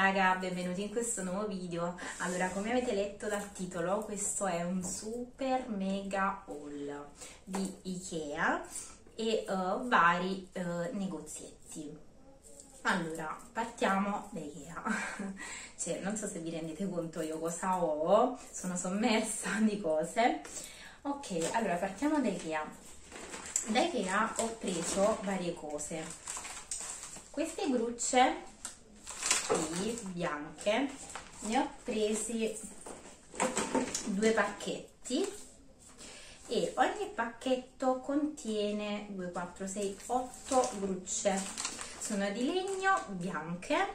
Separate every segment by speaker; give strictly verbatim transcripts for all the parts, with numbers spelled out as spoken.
Speaker 1: raga, benvenuti in questo nuovo video. Allora, come avete letto dal titolo, questo è un super mega haul di Ikea e uh, vari uh, negozietti. Allora, partiamo da Ikea. Cioè, non so se vi rendete conto io cosa ho, sono sommersa di cose. Ok, allora partiamo da Ikea. Da Ikea ho preso varie cose. Queste grucce qui, bianche, ne ho presi due pacchetti e ogni pacchetto contiene due, quattro, sei, otto grucce. Sono di legno, bianche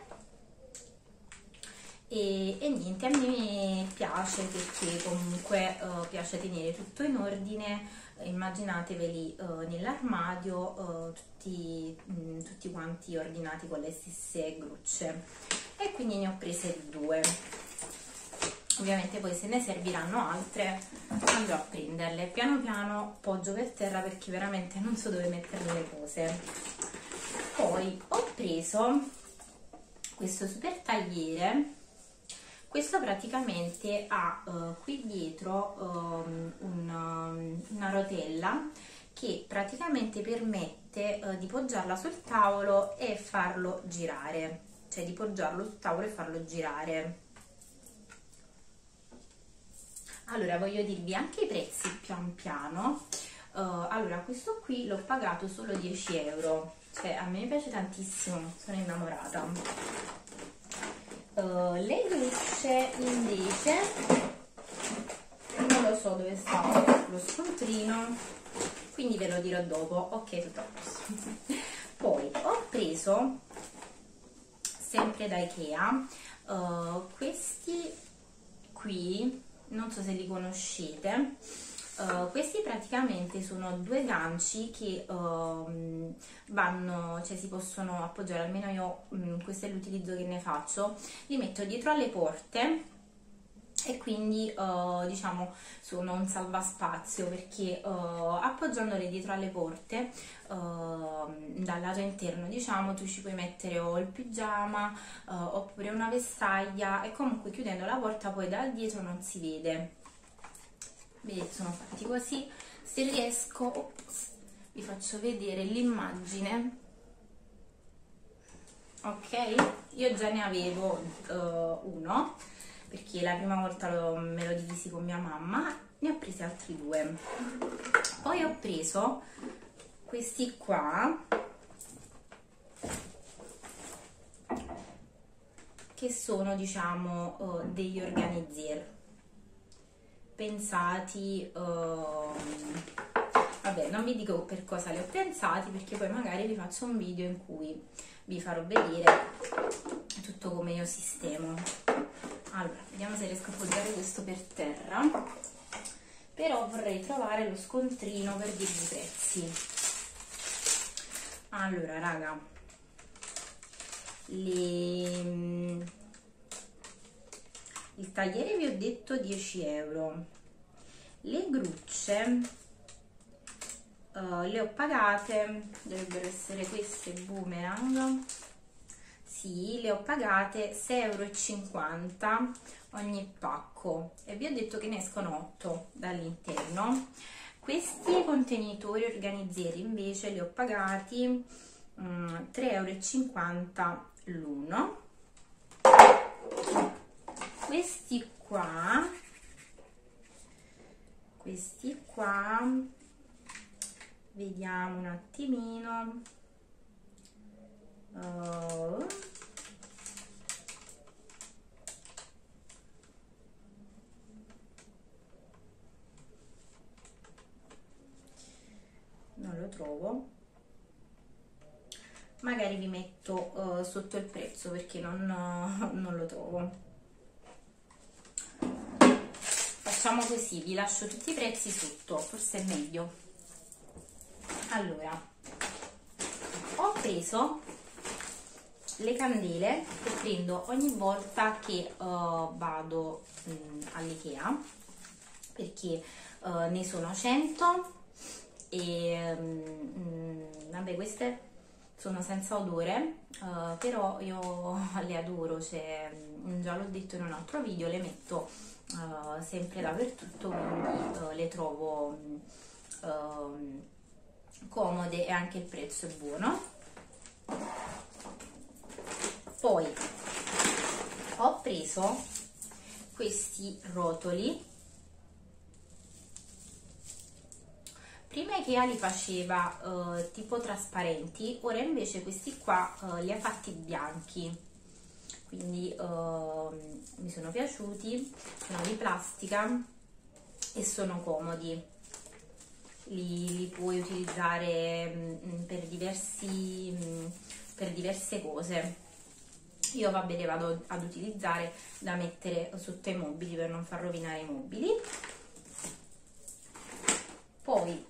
Speaker 1: e, e niente, a me piace perché comunque uh, piace tenere tutto in ordine. Immaginateveli uh, nell'armadio uh, tutti, mh, tutti quanti ordinati con le stesse grucce, e quindi ne ho prese due. Ovviamente poi se ne serviranno altre andrò a prenderle. Piano piano poggio per terra perché veramente non so dove mettere le cose. Poi ho preso questo super tagliere. Questo praticamente ha uh, qui dietro um, una, una rotella che praticamente permette uh, di poggiarla sul tavolo e farlo girare, cioè di poggiarlo sul tavolo e farlo girare. Allora, voglio dirvi anche i prezzi pian piano. Uh, allora, questo qui l'ho pagato solo dieci euro, cioè a me piace tantissimo, sono innamorata. Uh, le grucce invece non lo so dove sta lo scontrino, quindi ve lo dirò dopo. Ok, tutto a posto. Poi ho preso sempre da Ikea uh, questi qui, non so se li conoscete. Uh, questi praticamente sono due ganci che uh, vanno, cioè si possono appoggiare, almeno io, um, questo è l'utilizzo che ne faccio, li metto dietro alle porte e quindi uh, diciamo sono un salvaspazio perché uh, appoggiandole dietro alle porte uh, dal lato interno, diciamo, tu ci puoi mettere o il pigiama uh, oppure una vestaglia, e comunque chiudendo la porta poi dal dietro non si vede. Vedete, sono fatti così. Se riesco, ops, vi faccio vedere l'immagine. Ok, io già ne avevo uh, uno perché la prima volta lo, me lo divisi con mia mamma, ne ho presi altri due. Poi ho preso questi qua che sono, diciamo, uh, degli organizer pensati, uh, vabbè, non vi dico per cosa li ho pensati perché poi magari vi faccio un video in cui vi farò vedere tutto come io sistemo. Allora, vediamo se riesco a appoggiare questo per terra, però vorrei trovare lo scontrino per dirvi i prezzi. Allora raga, le... il tagliere vi ho detto dieci euro, le grucce uh, le ho pagate, dovrebbero essere queste boomerang, sì, le ho pagate sei e cinquanta euro ogni pacco, e vi ho detto che ne escono otto dall'interno. Questi contenitori organizzeri invece li ho pagati um, tre e cinquanta euro l'uno. Questi qua, questi qua, vediamo un attimino, oh. Non lo trovo, magari vi metto uh, sotto il prezzo perché non, uh, non lo trovo. Facciamo così, vi lascio tutti i prezzi sotto, forse è meglio. Allora, ho preso le candele che prendo ogni volta che uh, vado all'Ikea, perché uh, ne sono cento e um, vabbè, queste sono senza odore, uh, però io le adoro, cioè, già l'ho detto in un altro video, le metto uh, sempre dappertutto, quindi uh, le trovo uh, comode e anche il prezzo è buono. Poi ho preso questi rotoli. Prima Ikea li faceva uh, tipo trasparenti, ora invece questi qua uh, li ha fatti bianchi, quindi uh, mi sono piaciuti, sono di plastica e sono comodi, li, li puoi utilizzare mh, per, diversi, mh, per diverse cose. Io vabbè le vado ad utilizzare da mettere sotto i mobili per non far rovinare i mobili. Poi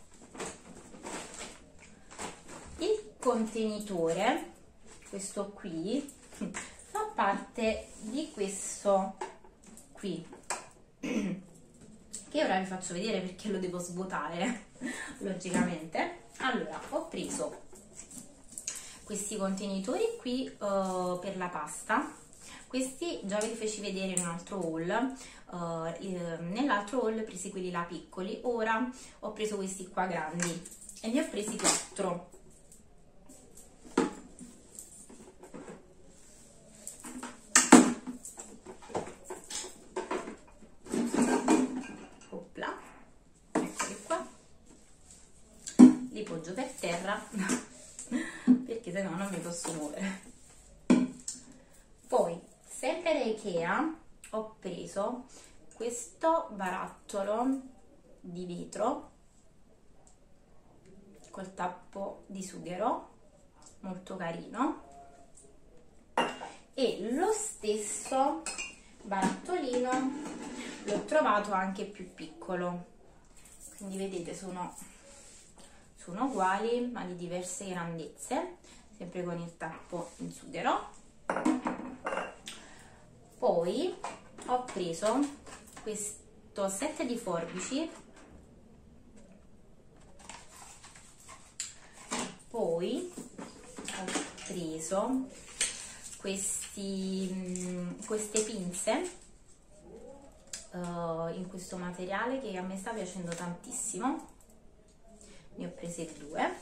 Speaker 1: il contenitore, questo qui, fa parte di questo qui, che ora vi faccio vedere perché lo devo svuotare, logicamente. Allora, ho preso questi contenitori qui uh, per la pasta. Questi già ve li feci vedere in un altro haul, uh, nell'altro haul ho presi quelli là piccoli, ora ho preso questi qua grandi e ne ho presi quattro. Opla, eccoli qua, li poggio per terra perché se no non mi posso muovere. Poi, sempre da Ikea, ho preso questo barattolo di vetro col tappo di sughero, molto carino, e lo stesso barattolino l'ho trovato anche più piccolo, quindi vedete sono, sono uguali ma di diverse grandezze, sempre con il tappo in sughero. Poi ho preso questo set di forbici, poi ho preso questi, queste pinze uh, in questo materiale che a me sta piacendo tantissimo, ne ho prese due.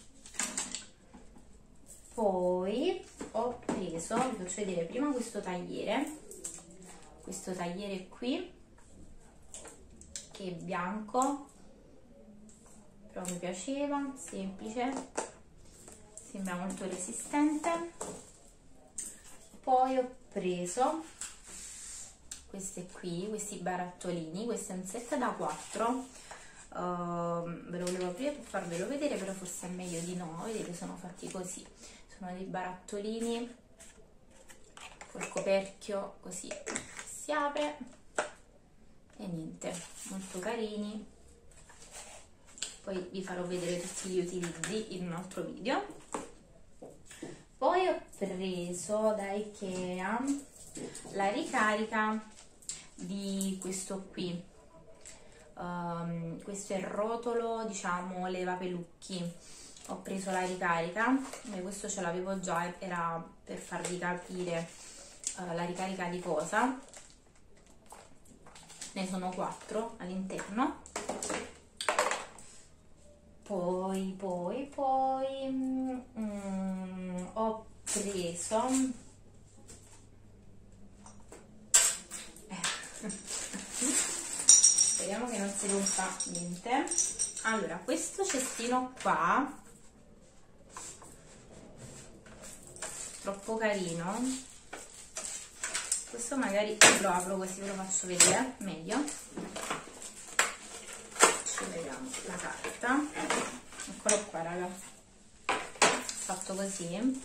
Speaker 1: Poi ho preso, vi faccio vedere prima questo tagliere, questo tagliere qui che è bianco, però mi piaceva, semplice, sembra molto resistente. Poi ho preso queste qui, questi barattolini, questo è un set da quattro, uh, ve lo volevo aprire per farvelo vedere, però forse è meglio di no, vedete sono fatti così, sono dei barattolini col coperchio così, si apre e niente, molto carini. Poi vi farò vedere tutti gli utilizzi in un altro video. Poi ho preso da Ikea la ricarica di questo qui, um, questo è il rotolo, diciamo, levapelucchi. Ho preso la ricarica, e questo ce l'avevo già, era per farvi capire uh, la ricarica di cosa. Ne sono quattro all'interno. Poi, poi, poi mm, ho preso eh. Speriamo che non si rompa niente. Allora, questo cestino qua, troppo carino, questo magari lo apro così ve lo faccio vedere meglio. Ci vediamo la carta, eccolo qua raga, fatto così.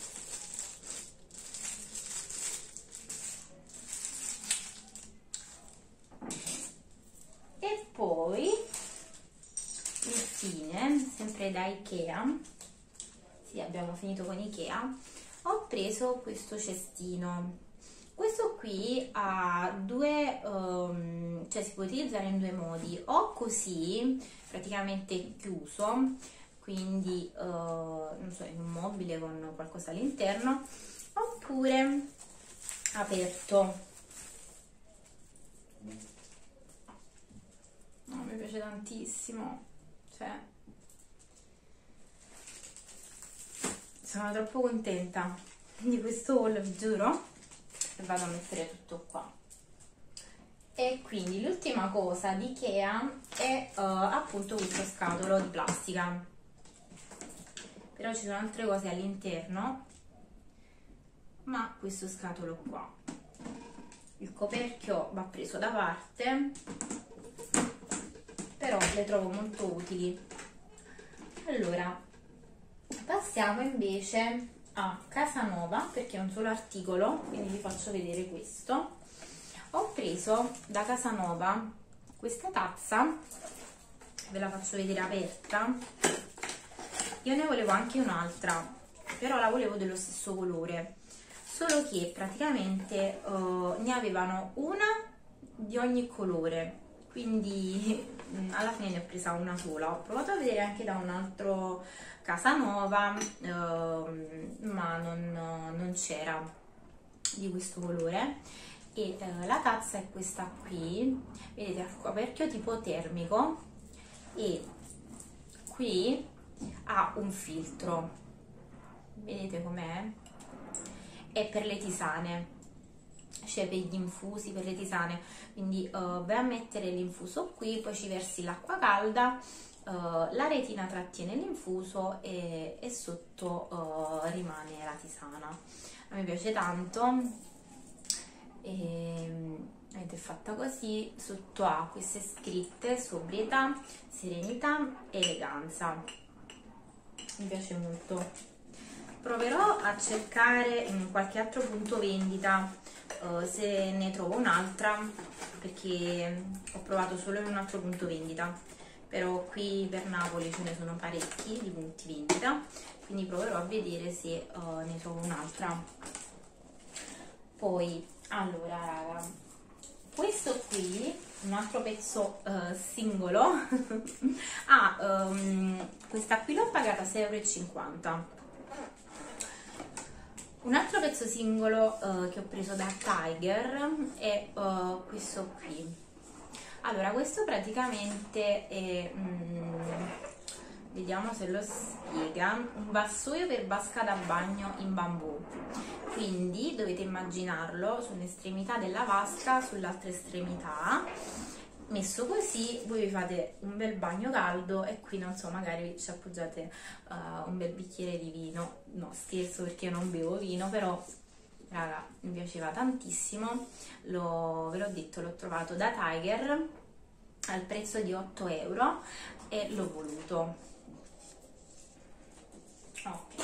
Speaker 1: E poi infine, sempre da Ikea, sì, abbiamo finito con Ikea, ho preso questo cestino. Questo qui ha due, um, cioè si può utilizzare in due modi, o così praticamente chiuso, quindi uh, non so, in un mobile con qualcosa all'interno, oppure aperto. No, mi piace tantissimo, cioè sono troppo contenta di questo haul, vi giuro, e vado a mettere tutto qua. E quindi l'ultima cosa di Ikea è uh, appunto questo scatolo di plastica, però ci sono altre cose all'interno, ma questo scatolo qua, il coperchio va preso da parte, però le trovo molto utili. Allora passiamo invece a Casanova, perché è un solo articolo, quindi vi faccio vedere questo. Ho preso da Casanova questa tazza, ve la faccio vedere aperta. Io ne volevo anche un'altra, però la volevo dello stesso colore, solo che praticamente uh, ne avevano una di ogni colore, quindi alla fine ne ho presa una sola. Ho provato a vedere anche da un altro Casanova, uh, ma non, non c'era di questo colore. E uh, la tazza è questa qui, vedete, il coperchio tipo termico, e qui ha un filtro, vedete com'è? È per le tisane, cioè per gli infusi, per le tisane, quindi uh, vai a mettere l'infuso qui, poi ci versi l'acqua calda, uh, la retina trattiene l'infuso e, e sotto uh, rimane la tisana. A me piace tanto. E, ed è fatta così, sotto ha queste scritte: sobrietà, serenità, eleganza. Mi piace molto. Proverò a cercare in qualche altro punto vendita uh, se ne trovo un'altra, perché ho provato solo in un altro punto vendita, però qui per Napoli ce ne sono parecchi di punti vendita, quindi proverò a vedere se uh, ne trovo un'altra. Poi allora raga, questo qui, un altro pezzo uh, singolo, ah, um, questa qui l'ho pagata sei e cinquanta euro. Un altro pezzo singolo uh, che ho preso da Tiger è uh, questo qui. Allora, questo praticamente è, mm, vediamo se lo spiega, un vassoio per vasca da bagno in bambù. Quindi dovete immaginarlo su un'estremità della vasca, sull'altra estremità, messo così, voi vi fate un bel bagno caldo e qui, non so, magari ci appoggiate uh, un bel bicchiere di vino. No, scherzo, perché io non bevo vino, però raga, mi piaceva tantissimo. Lo, ve l'ho detto, l'ho trovato da Tiger al prezzo di otto euro e l'ho voluto. Ok.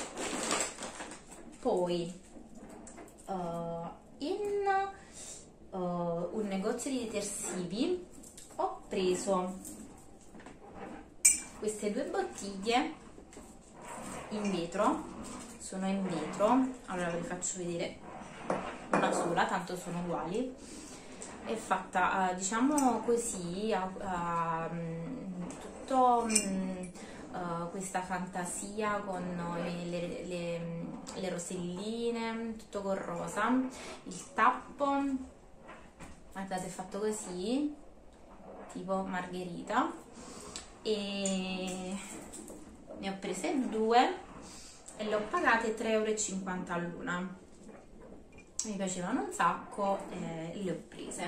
Speaker 1: Poi uh, in uh, un negozio di detersivi ho preso queste due bottiglie in vetro, sono in vetro. Allora ve le faccio vedere una sola, tanto sono uguali. È fatta uh, diciamo così, uh, uh, tutto um, uh, questa fantasia con le, le, le, le roselline, tutto con rosa. Il tappo, guardate, è fatto così, tipo margherita, e ne ho prese due e le ho pagate tre e cinquanta euro all'una. Mi piacevano un sacco e le ho prese.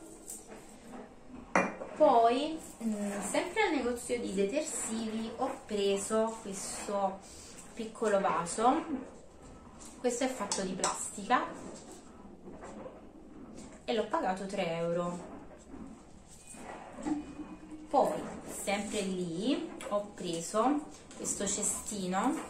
Speaker 1: Poi mh, sempre al negozio di detersivi ho preso questo piccolo vaso. Questo è fatto di plastica e l'ho pagato tre euro. Poi sempre lì ho preso questo cestino,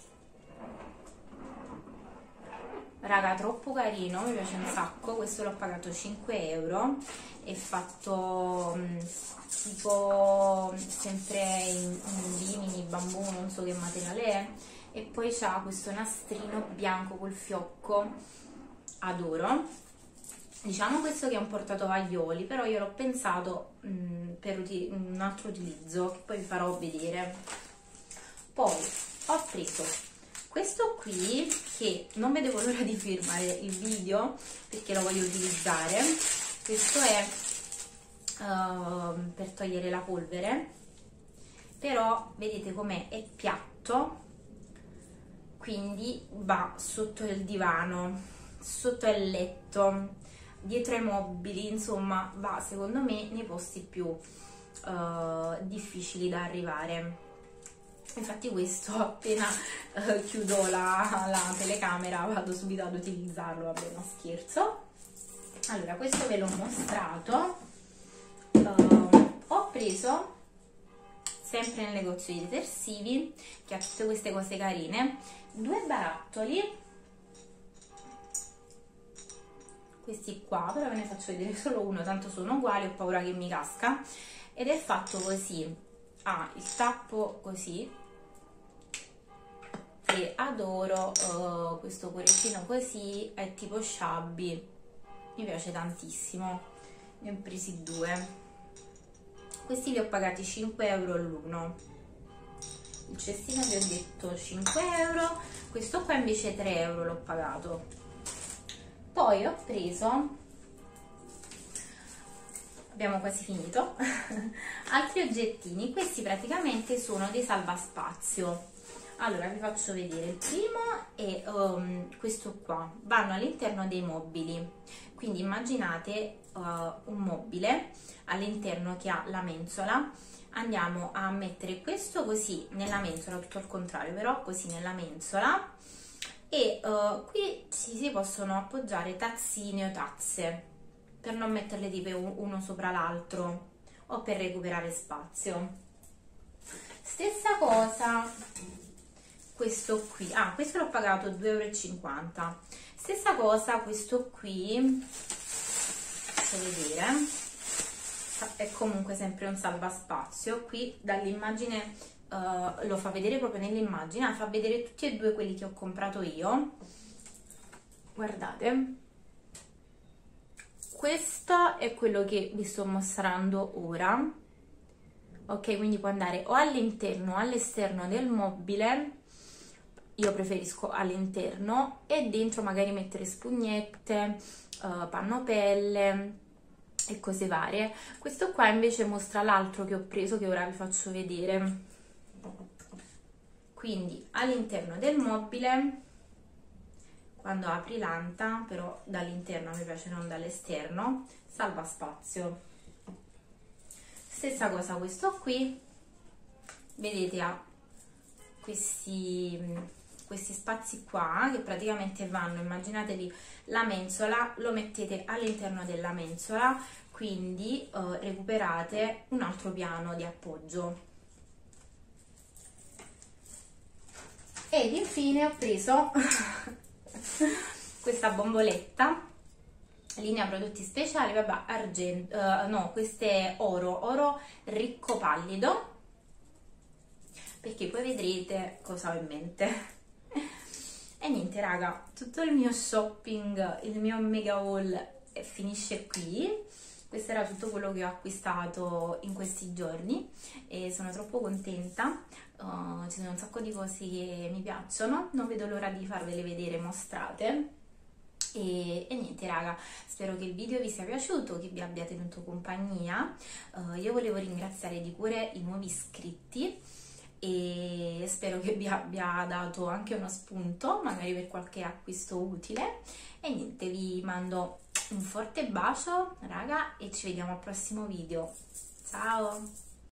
Speaker 1: raga, troppo carino, mi piace un sacco. Questo l'ho pagato cinque euro, è fatto mh, tipo sempre in, in vimini, bambù, non so che materiale è, e poi c'ha questo nastrino bianco col fiocco, adoro. Diciamo questo che è un portatovaglioli, però io l'ho pensato mh, per un altro utilizzo che poi vi farò vedere. Poi ho preso questo qui, che non vedevo l'ora di firmare il video perché lo voglio utilizzare. Questo è uh, per togliere la polvere, però vedete com'è, è piatto, quindi va sotto il divano, sotto il letto, dietro ai mobili, insomma va secondo me nei posti più uh, difficili da arrivare. Infatti questo appena uh, chiudo la, la telecamera vado subito ad utilizzarlo, vabbè, no scherzo. Allora, questo ve l'ho mostrato. Uh, ho preso, sempre nel negozio di detersivi, che ha tutte queste cose carine, due barattoli, questi qua, però ve ne faccio vedere solo uno, tanto sono uguali, ho paura che mi casca, ed è fatto così, ha il tappo così, e adoro uh, questo cuoricino così, è tipo shabby, mi piace tantissimo, ne ho presi due, questi li ho pagati cinque euro l'uno, il cestino vi ho detto cinque euro, questo qua invece tre euro l'ho pagato. Poi ho preso, abbiamo quasi finito, altri oggettini, questi praticamente sono dei salvaspazio. Allora vi faccio vedere, il primo è um, questo qua, vanno all'interno dei mobili, quindi immaginate uh, un mobile all'interno che ha la mensola, andiamo a mettere questo così nella mensola, tutto al contrario però, così nella mensola, e uh, qui ci si possono appoggiare tazzine o tazze per non metterle tipo uno sopra l'altro o per recuperare spazio. Stessa cosa questo qui, ah questo l'ho pagato due euro e cinquanta. Stessa cosa questo qui, faccio vedere, è comunque sempre un salvaspazio, qui dall'immagine uh, lo fa vedere proprio nell'immagine, fa vedere tutti e due quelli che ho comprato io, guardate, questo è quello che vi sto mostrando ora, ok, quindi può andare o all'interno o all'esterno del mobile, io preferisco all'interno, e dentro magari mettere spugnette, uh, pannopelle e cose varie. Questo qua invece mostra l'altro che ho preso, che ora vi faccio vedere. Quindi all'interno del mobile, quando apri l'anta, però dall'interno, mi piace non dall'esterno, salva spazio. Stessa cosa questo qui, vedete ha questi questi spazi qua che praticamente vanno, immaginatevi la mensola, lo mettete all'interno della mensola, quindi eh, recuperate un altro piano di appoggio. Ed infine ho preso questa bomboletta, linea prodotti speciali, vabbè, argento, uh, no, queste oro, oro ricco pallido, perché poi vedrete cosa ho in mente. E niente raga, tutto il mio shopping, il mio mega haul finisce qui. Questo era tutto quello che ho acquistato in questi giorni e sono troppo contenta. Uh, ci sono un sacco di cose che mi piacciono, non vedo l'ora di farvele vedere mostrate. E, e niente raga, spero che il video vi sia piaciuto, che vi abbia tenuto compagnia. Uh, io volevo ringraziare di cuore i nuovi iscritti e spero che vi abbia dato anche uno spunto, magari per qualche acquisto utile. E niente, vi mando un forte bacio raga e ci vediamo al prossimo video. Ciao!